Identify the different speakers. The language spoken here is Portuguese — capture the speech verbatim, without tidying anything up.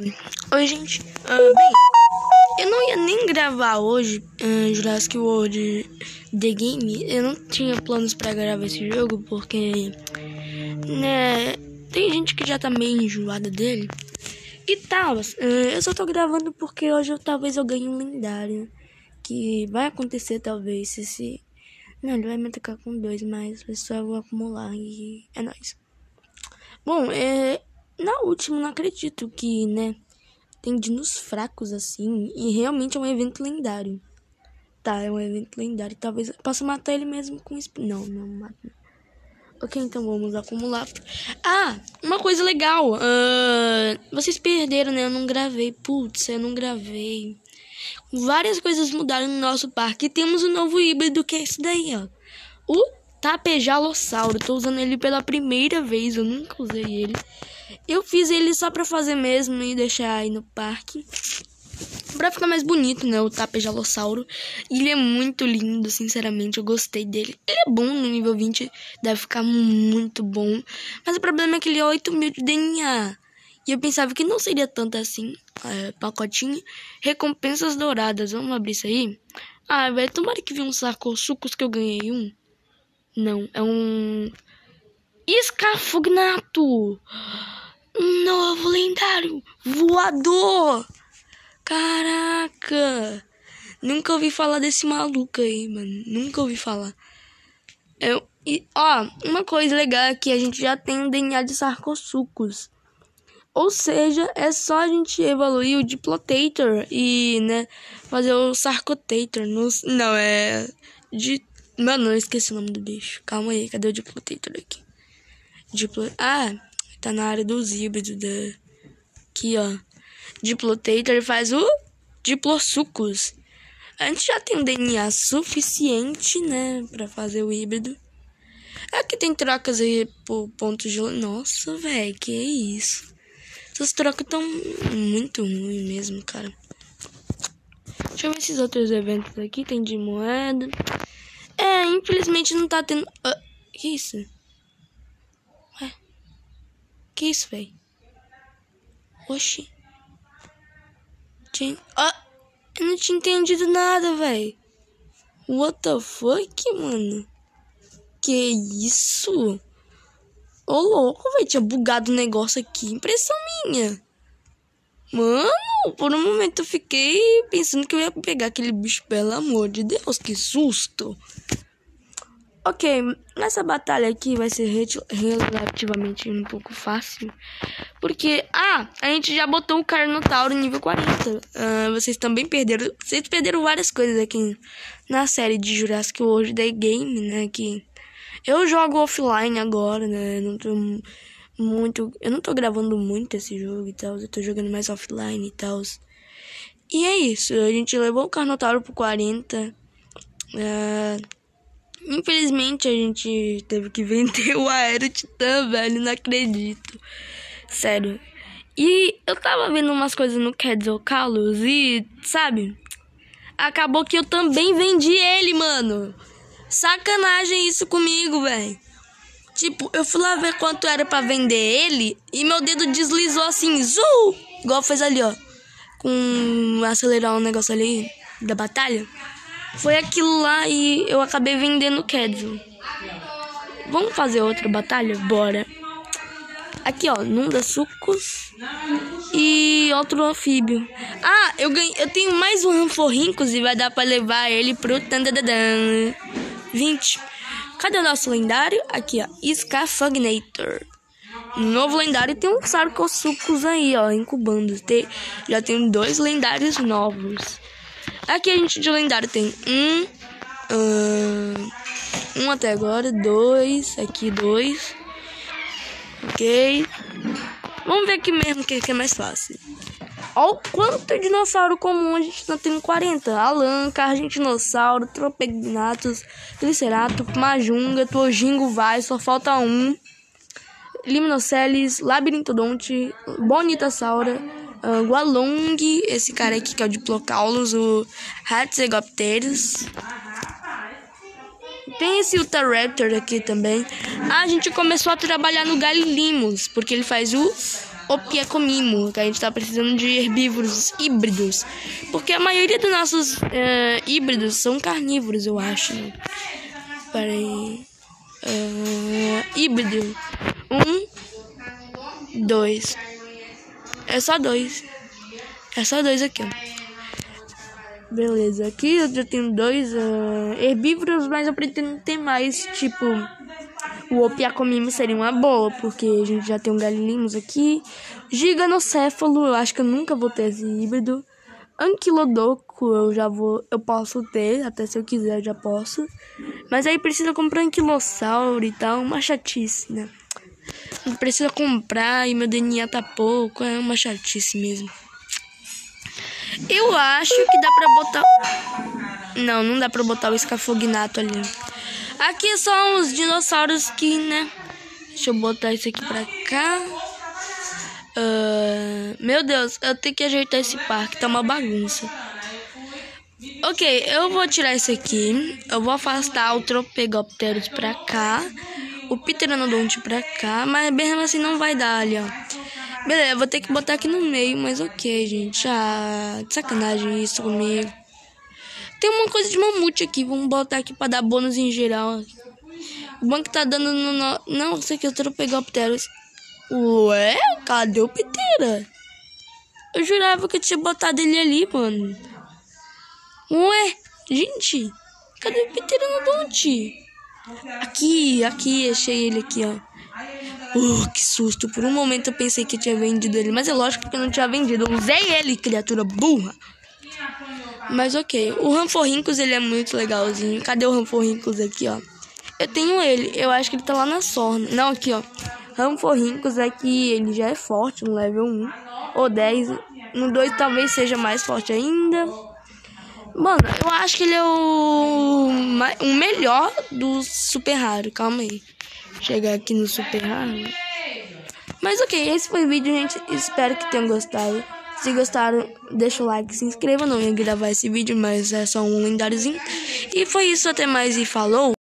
Speaker 1: Oi, gente. Ah, bem, eu não ia nem gravar hoje uh, Jurassic World The Game. Eu não tinha planos pra gravar esse jogo porque, né, tem gente que já tá meio enjoada dele e tal. Uh, eu só tô gravando porque hoje eu, talvez eu ganhe um lendário, que vai acontecer talvez se esse... Não, ele vai me atacar com dois, mas eu só vou acumular e é nóis. Bom, é... na última, não acredito que, né, tem dinos fracos assim, e realmente é um evento lendário. Tá, é um evento lendário, talvez eu possa matar ele mesmo com... Não, não mato. Ok, então vamos acumular. Ah, uma coisa legal, uh, vocês perderam, né, eu não gravei. Putz, eu não gravei. Várias coisas mudaram no nosso parque. E temos um novo híbrido, que é esse daí, ó. O Tapejalossauro. Tô usando ele pela primeira vez. Eu nunca usei ele. Eu fiz ele só pra fazer mesmo e deixar aí no parque. Pra ficar mais bonito, né? O Tapejalossauro. Ele é muito lindo, sinceramente. Eu gostei dele. Ele é bom no nível vinte. Deve ficar muito bom. Mas o problema é que ele é oito mil de D N A. E eu pensava que não seria tanto assim. É, pacotinho. Recompensas douradas. Vamos abrir isso aí? Ah, velho. Tomara que venha um Sarcosuchus que eu ganhei um. Não, é um... Escafognato. Um novo lendário. Voador. Caraca. Nunca ouvi falar desse maluco aí, mano. Nunca ouvi falar. Eu... E, ó, uma coisa legal é que a gente já tem um D N A de Sarcosuchus. Ou seja, é só a gente evoluir o Diplotator e, né, fazer o Sarcotator. No, não, é... De, mano, eu esqueci o nome do bicho. Calma aí, cadê o Diplotator aqui? Diplo, ah, tá na área dos híbridos. Da, aqui, ó. Diplotator faz o Diplosuchus. A gente já tem um D N A suficiente, né, pra fazer o híbrido. Aqui tem trocas aí por pontos de... Nossa, velho, que isso? Essas trocas tão muito ruins mesmo, cara. Deixa eu ver esses outros eventos aqui. Tem de moeda. É, infelizmente não tá tendo... Uh, que isso? Ué? Que isso, velho? Oxi. Tinha... Ah, eu não tinha entendido nada, velho. What the fuck, mano? Que isso? Ô, louco, velho. Tinha bugado o negócio aqui. Impressão minha. Mano, por um momento eu fiquei pensando que eu ia pegar aquele bicho. Pelo amor de Deus, que susto. Ok, nessa batalha aqui vai ser relativamente um pouco fácil. Porque, ah, a gente já botou o Carnotauro nível quarenta. Uh, vocês também perderam. Vocês perderam várias coisas aqui na série de Jurassic World The Game, né? Que eu jogo offline agora, né? Não tô muito... Eu não tô gravando muito esse jogo e tal. Eu tô jogando mais offline e tal. E é isso. A gente levou o Carnotauro pro quarenta. Uh, infelizmente a gente teve que vender o Aerotitã, velho. Não acredito. Sério. E eu tava vendo umas coisas no Quetzalcoatlus e, sabe? Acabou que eu também vendi ele, mano. Sacanagem isso comigo, velho. Tipo, eu fui lá ver quanto era pra vender ele e meu dedo deslizou assim, zuu! Igual fez ali, ó. Com acelerar um negócio ali da batalha. Foi aquilo lá e eu acabei vendendo o Quetzal. Vamos fazer outra batalha? Bora. Aqui, ó, Nundasuchus e outro anfíbio. Ah, eu ganhei, eu tenho mais um Ranforhynchus e vai dar pra levar ele pro Tandadadan. vinte. Cadê o nosso lendário? Aqui, ó, Escafognator. No novo lendário tem um Sarcosuchus aí, ó, incubando. Tem, já tem dois lendários novos. Aqui a gente de lendário tem um, uh, um até agora, dois, aqui dois. Ok. Vamos ver aqui mesmo que, que é mais fácil. Olha o quanto de dinossauro comum a gente tá tendo. Quarenta. Alan, Cargentinossauro, Tropegnatus, Triceratops, Majunga, Tojingo vai, só falta um. Limnoceles, Labirintodonte, Bonitasaura, uh, Gualong, esse cara aqui que é o Diplocaulus, o Hatzegopterus. Tem esse Utahraptor aqui também. Ah, a gente começou a trabalhar no Galilimos, porque ele faz o Opiacomimo, que a gente tá precisando de herbívoros híbridos. Porque a maioria dos nossos uh, híbridos são carnívoros, eu acho. Né? Peraí. Uh, híbrido. Um, dois. É só dois. É só dois aqui, ó. Beleza, aqui eu já tenho dois uh, herbívoros, mas eu pretendo ter mais, tipo, o Opiacomimo seria uma boa, porque a gente já tem um Galilimos aqui. Giganocéfalo, eu acho que eu nunca vou ter esse híbrido. Anquilodoco, eu já vou, eu posso ter, até se eu quiser eu já posso. Mas aí precisa comprar anquilossauro e tal, uma chatice, né? Precisa comprar e meu D N A tá pouco, é uma chatice mesmo. Eu acho que dá pra botar... Não, não dá pra botar o escafognato ali. Aqui são os dinossauros que, né? Deixa eu botar isso aqui pra cá. Uh, meu Deus, eu tenho que ajeitar esse parque, tá uma bagunça. Ok, eu vou tirar isso aqui. Eu vou afastar o Tropegopterus pra cá, o Pteranodonte pra cá, mas mesmo assim não vai dar ali, ó. Beleza, eu vou ter que botar aqui no meio, mas ok, gente. Ah, de sacanagem isso comigo. Tem uma coisa de mamute aqui, vamos botar aqui pra dar bônus em geral. O banco tá dando no... no... Não, isso aqui eu tô pegando o Pteros. Ué? Cadê o Ptera? Eu jurava que eu tinha botado ele ali, mano. Ué? Gente, cadê o Pteranodonte? Aqui, aqui, achei ele aqui, ó. Uh, que susto. Por um momento eu pensei que eu tinha vendido ele. Mas é lógico que eu não tinha vendido. Eu usei ele, criatura burra. Mas ok. O Ranforhynchus, ele é muito legalzinho. Cadê o Ranforhynchus aqui, ó? Eu tenho ele. Eu acho que ele tá lá na Sorna. Não, aqui, ó. Ranforhynchus aqui, ele já é forte no level um. Ou dez. No dois talvez seja mais forte ainda. Mano, eu acho que ele é o, o melhor do super raro. Calma aí. Chegar aqui no super raro. Mas ok, esse foi o vídeo, gente. Espero que tenham gostado. Se gostaram, deixa o like, se inscreva. Não ia gravar esse vídeo, mas é só um lendáriozinho. E foi isso, até mais e falou!